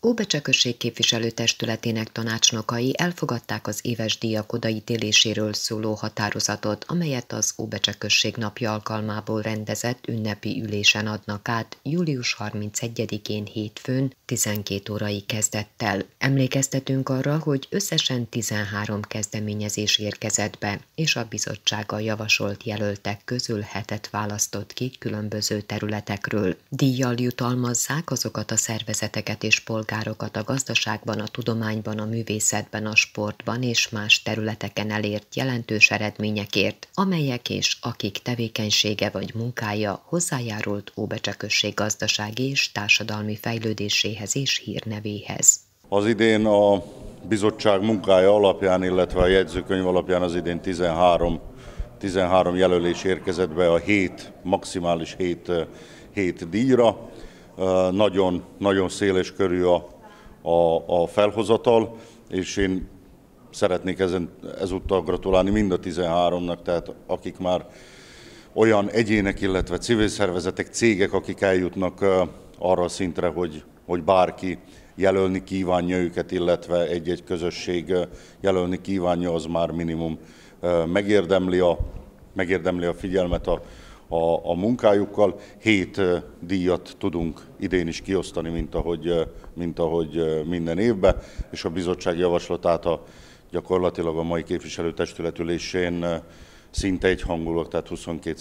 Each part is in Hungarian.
Óbecse község képviselőtestületének tanácsnokai elfogadták az éves díjak odaítéléséről szóló határozatot, amelyet az Óbecse község napja alkalmából rendezett ünnepi ülésen adnak át július 31-én hétfőn 12 órai kezdettel. Emlékeztetünk arra, hogy összesen 13 kezdeményezés érkezett be, és a bizottsággal javasolt jelöltek közül 7-et választott ki különböző területekről. Díjjal jutalmazzák azokat a szervezeteket és polgárokat a gazdaságban, a tudományban, a művészetben, a sportban és más területeken elért jelentős eredményekért, amelyek és akik tevékenysége vagy munkája hozzájárult Óbecse község gazdasági és társadalmi fejlődéséhez és hírnevéhez. Az idén a bizottság munkája alapján, illetve a jegyzőkönyv alapján az idén 13 jelölés érkezett be a maximális 7 díjra. Nagyon széles körű a felhozatal, és én szeretnék ezúttal gratulálni mind a 13-nak, tehát akik már olyan egyének, illetve civil szervezetek, cégek, akik eljutnak arra a szintre, hogy bárki jelölni kívánja őket, illetve egy-egy közösség jelölni kívánja, az már minimum megérdemli a figyelmet a munkájukkal. 7 díjat tudunk idén is kiosztani, mint ahogy minden évben, és a bizottság javaslatát gyakorlatilag a mai képviselőtestületülésén szinte egyhangulag, tehát 22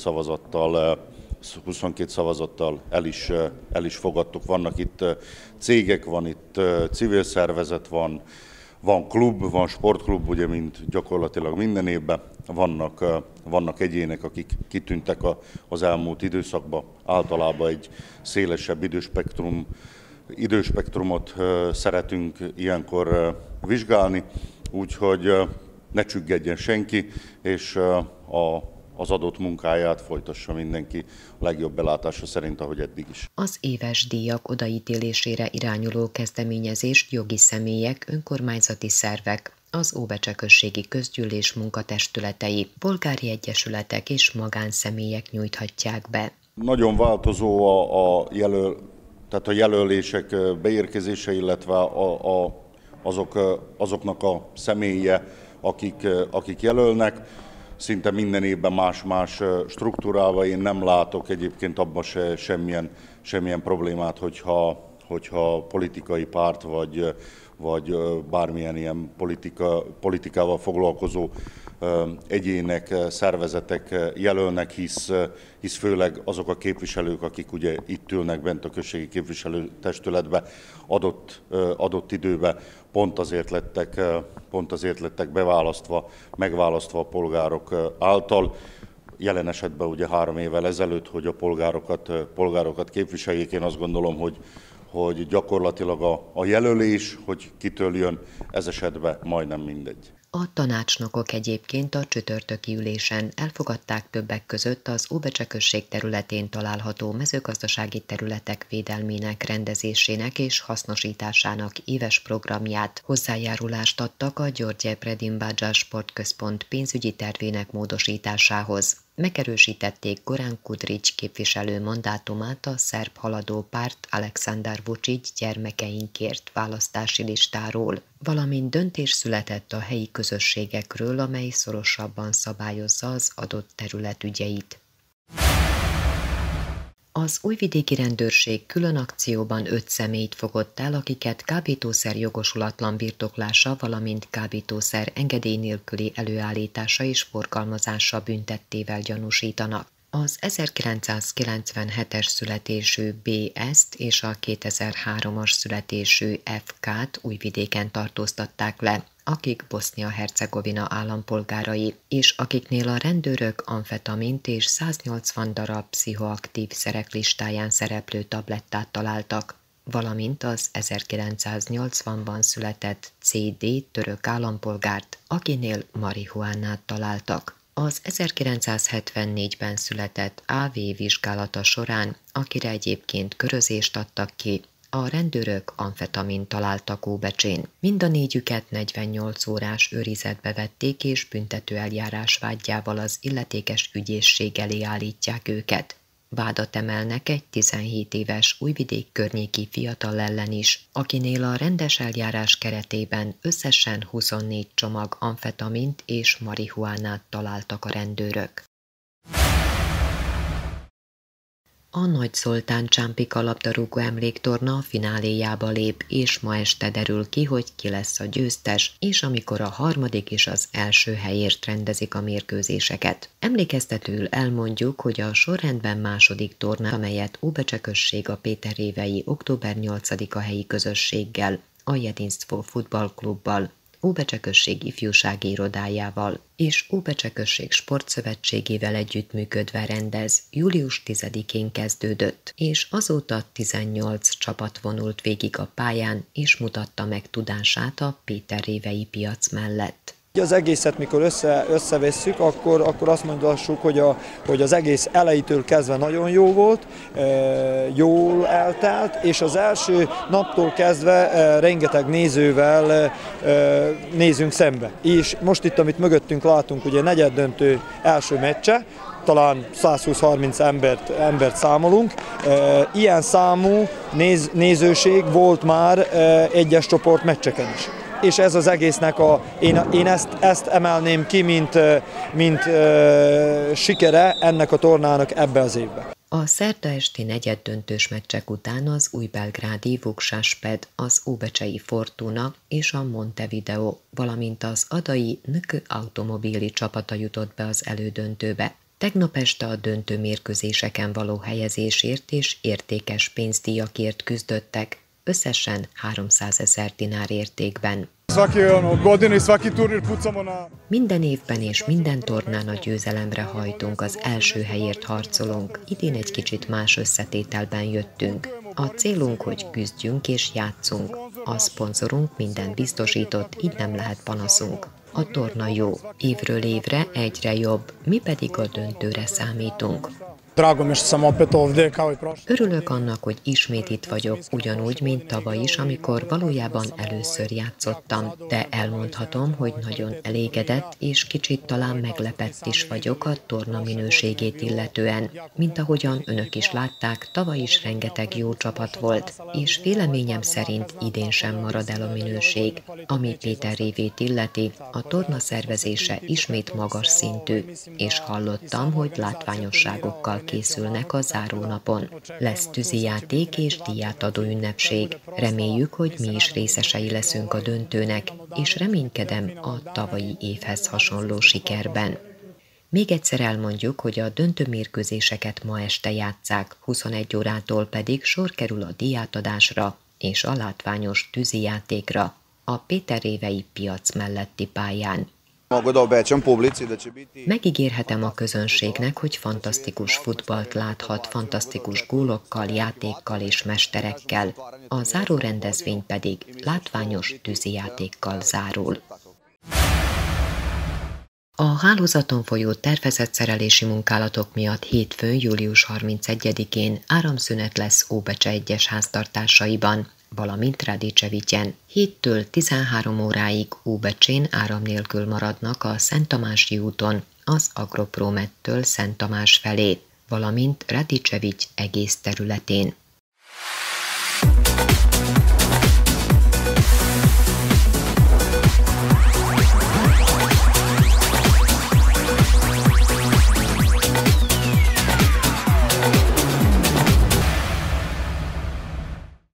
szavazattal el is fogadtuk. Vannak itt cégek, van itt civil szervezet, van klub, van sportklub, ugye, mint gyakorlatilag minden évben. Vannak egyének, akik kitűntek az elmúlt időszakban. Általában egy szélesebb időspektrumot szeretünk ilyenkor vizsgálni, úgyhogy ne csüggedjen senki, és az adott munkáját folytassa mindenki a legjobb belátása szerint, ahogy eddig is. Az éves díjak odaítélésére irányuló kezdeményezést jogi személyek, önkormányzati szervek, az Óbecse községi közgyűlés munkatestületei, polgári egyesületek és magánszemélyek nyújthatják be. Nagyon változó tehát a jelölések beérkezése, illetve azoknak a személye, akik jelölnek. Szinte minden évben más-más struktúrával. Én nem látok egyébként abban semmilyen problémát, hogyha politikai párt vagy bármilyen ilyen politikával foglalkozó egyének, szervezetek jelölnek, hisz főleg azok a képviselők, akik ugye itt ülnek bent a községi képviselőtestületbe, adott időben pont azért lettek megválasztva a polgárok által. Jelen esetben ugye 3 évvel ezelőtt, hogy a polgárokat képviseljék. Én azt gondolom, hogy gyakorlatilag a jelölés, hogy kitől jön, ez esetben majdnem mindegy. A tanácsnokok egyébként a csütörtöki ülésen elfogadták többek között az Óbecse község területén található mezőgazdasági területek védelmének, rendezésének és hasznosításának éves programját. Hozzájárulást adtak a György Predin Bádzsa Sportközpont pénzügyi tervének módosításához. Megerősítették Goran Kudrić képviselő mandátumát a szerb haladó párt Aleksandar Vučić gyermekeinkért választási listáról, valamint döntés született a helyi közösségekről, amely szorosabban szabályozza az adott terület ügyeit. Az újvidéki rendőrség külön akcióban 5 személyt fogott el, akiket kábítószer jogosulatlan birtoklása, valamint kábítószer engedély nélküli előállítása és forgalmazása büntettével gyanúsítanak. Az 1997-es születésű B.S.-t és a 2003-as születésű F.K.-t Újvidéken tartóztatták le, akik Bosznia-Hercegovina állampolgárai, és akiknél a rendőrök amfetamint és 180 darab pszichoaktív szerek listáján szereplő tablettát találtak, valamint az 1980-ban született C.D. török állampolgárt, akinél marihuánát találtak. Az 1974-ben született A.V. vizsgálata során, akire egyébként körözést adtak ki, a rendőrök amfetamint találtak Óbecsén. Mind a 4-üket 48 órás őrizetbe vették, és büntető eljárás vádjával az illetékes ügyészség elé állítják őket. vádat emelnek egy 17 éves Újvidék környéki fiatal ellen is, akinél a rendes eljárás keretében összesen 24 csomag amfetamint és marihuánát találtak a rendőrök. A Nagy Zoltán Csámpika labdarúgó emléktorna a fináléjába lép, és ma este derül ki, hogy ki lesz a győztes, és amikor a harmadik és az első helyért rendezik a mérkőzéseket. Emlékeztetőül elmondjuk, hogy a sorrendben második torna, amelyet Óbecse község a Péterrévei október 8-a helyi közösséggel, a Jedinstvo futballklubbal, Óbecse község ifjúsági irodájával és Óbecse község sportszövetségével együttműködve rendez, július 10-én kezdődött, és azóta 18 csapat vonult végig a pályán, és mutatta meg tudását a Péterrévei piac mellett. Az egészet, mikor összevesszük, akkor azt mondhassuk, hogy az egész elejétől kezdve nagyon jó volt, jól eltelt, és az első naptól kezdve rengeteg nézővel nézünk szembe. És most itt, amit mögöttünk látunk, ugye negyeddöntő első meccse, talán 120-30 embert számolunk. Ilyen számú nézőség volt már egyes csoportmeccseken is. És ez az egésznek én ezt emelném ki, mint sikere ennek a tornának ebbe az évben. A szerda esti negyeddöntős meccsek után az újbelgrádi Vuksasped, az óbecsei Fortuna és a Montevideo, valamint az adai NK automobili csapata jutott be az elődöntőbe. Tegnap este a döntő mérkőzéseken való helyezésért és értékes pénzdíjakért küzdöttek, összesen 300 000 dinár értékben. Minden évben és minden tornán a győzelemre hajtunk, az első helyért harcolunk, idén egy kicsit más összetételben jöttünk. A célunk, hogy küzdjünk és játszunk. A szponzorunk mindent biztosított, így nem lehet panaszunk. A torna jó, évről évre egyre jobb, mi pedig a döntőre számítunk. Örülök annak, hogy ismét itt vagyok, ugyanúgy, mint tavaly is, amikor valójában először játszottam, de elmondhatom, hogy nagyon elégedett és kicsit talán meglepett is vagyok a torna minőségét illetően. Mint ahogyan önök is látták, tavaly is rengeteg jó csapat volt, és véleményem szerint idén sem marad el a minőség. Ami Péterrévét illeti, a torna szervezése ismét magas szintű, és hallottam, hogy látványosságokkal készülnek a zárónapon. Lesz tűzijáték és díjátadó ünnepség. Reméljük, hogy mi is részesei leszünk a döntőnek, és reménykedem a tavalyi évhez hasonló sikerben. Még egyszer elmondjuk, hogy a döntőmérkőzéseket ma este játsszák, 21 órától pedig sor kerül a díjátadásra és a látványos tűzijátékra a Péterrévei piac melletti pályán. Megígérhetem a közönségnek, hogy fantasztikus futballt láthat, fantasztikus gólokkal, játékkal és mesterekkel, a záró rendezvény pedig látványos tűzijátékkal zárul. A hálózaton folyó tervezett szerelési munkálatok miatt hétfőn, július 31-én áramszünet lesz Óbecse egyes háztartásaiban, valamint Radicsevicsen. 7-től 13 óráig Óbecsén áram nélkül maradnak a Szent Tamási úton, az Agropromettől Szent Tamás felé, valamint Radicsevics egész területén.